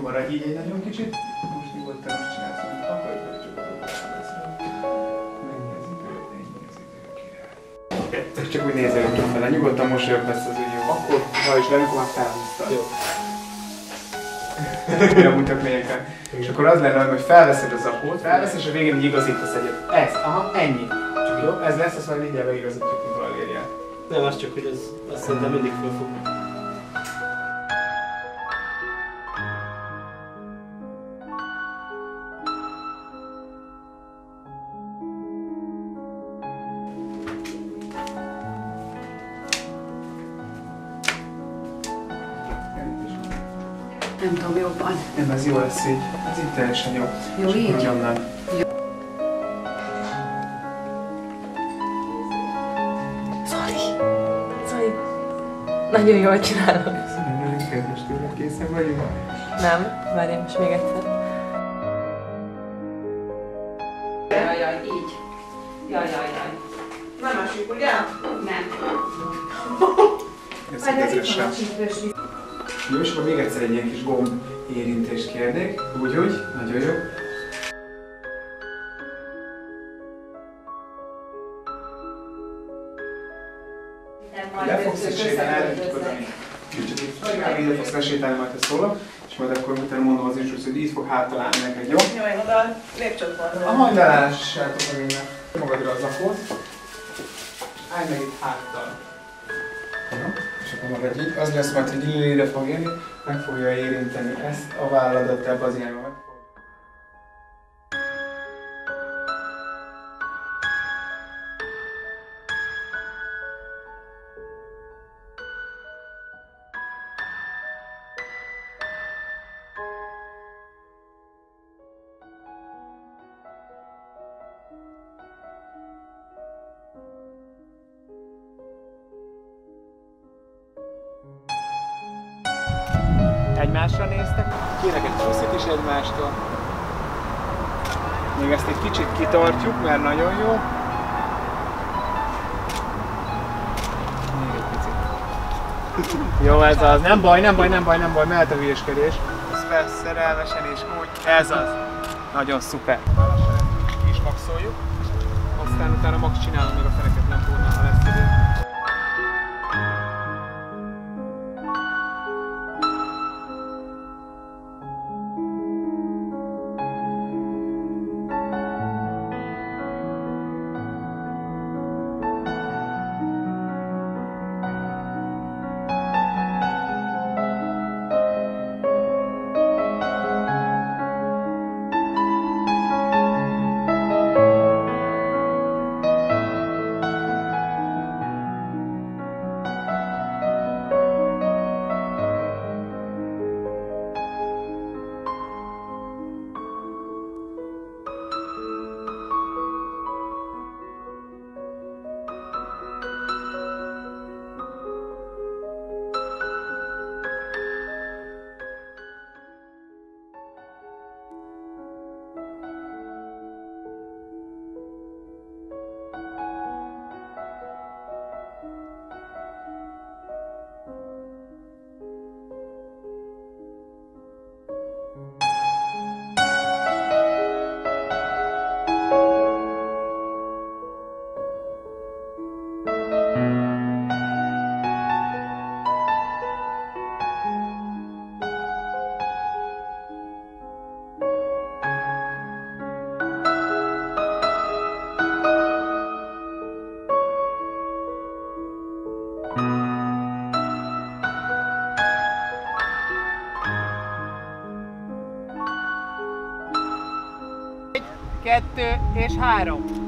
maradj így egy nagyon kicsit. Most nyugodtan most csinálsz, amit akarod, hogy csak azokra beszél. Mennyi az idő, király. Csak úgy nézel fele, nyugodtan mosolyog lesz az ügy, jó? Akkor, ha is le, amikor már felhúztad. Jó. Nem mutak lényekkel. És akkor az lenne, hogy felveszed az zakót, felveszed, és a végén így igazítasz egyet. Ez, aha, ennyi. Csak jó, ez lesz, azt majd mindjárt beigazítjuk, mint Valériát. Nem, az csak, hogy ez azt szerintem mindig föl fog. Nem tudom, jobban. Nem, ez jó lesz így. Ez így teljesen jó. Jó, így? Nagyon nem. Zoli, nagyon jól csinálod. Nagyon kedves tőle, készen vagyunk? Nem, várjál most még egyszer. Jaj, így. Jaj. Nem esik, ugye? Nem. Ez sem. Jó, és akkor még egyszer egy ilyen kis gomb érintést kérnék. Úgy, nagyon jó. Le fogsz itt sétálni, elütjük oda még. Csak itt ide fogsz lesétálni, majd te szólok, és majd akkor utána mondom az instrukciót, hogy így fog háttalálni neked, jó? Jó, én oda lépcsőtvornul. A majd elássátok meg innen. Magadra az zakót. Állj meg itt háttal. Jó? És akkor maradj így. Az lesz majd, hogy ide fog jönni, meg fogja érinteni ezt a válladat ebbe az irányba. Egymásra néztek, kérek egy puszit is egymástól. Még ezt egy kicsit kitartjuk, mert nagyon jó. Még egy picit. Jó, ez az. Nem baj, mehet a hülyéskedés. Ez szerelmesen és úgy. Ez az. Nagyon szuper. Ki is maxoljuk. Aztán utána max csinálom még a feneketlen tornán, ha lesz idő. Kettő és három.